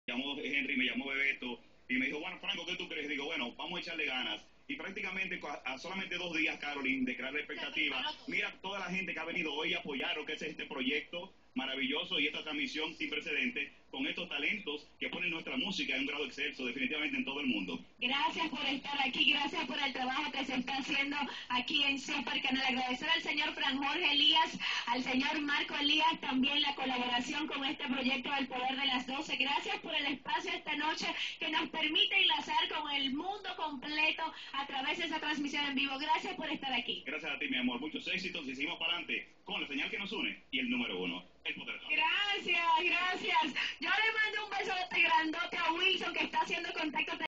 llamó Henry, me llamó Bebeto, y me dijo, bueno, Franco, ¿qué tú crees? Digo, bueno, vamos a echarle ganas. Y prácticamente a solamente 2 días, Caroline, de crear la expectativa, mira toda la gente que ha venido hoy a apoyar lo que es este proyecto maravilloso y esta transmisión sin precedentes con estos talentos que ponen nuestra música en un grado excelso definitivamente en todo el mundo. Gracias por estar aquí, gracias por el trabajo que se está haciendo aquí en Super Canal. Agradecer al señor Fran Jorge Elías, al señor Marco Elías, también la colaboración con este proyecto del Poder de las 12. Gracias por el espacio esta noche que nos permite enlazar con el mundo completo a través de esa transmisión en vivo. Gracias por estar aquí. Gracias a ti, mi amor. Muchos éxitos y seguimos para adelante con la señal que nos une y el número 1, el Poder. Gracias, gracias. Yo le mando un besote grandote a Wilson que está haciendo contacto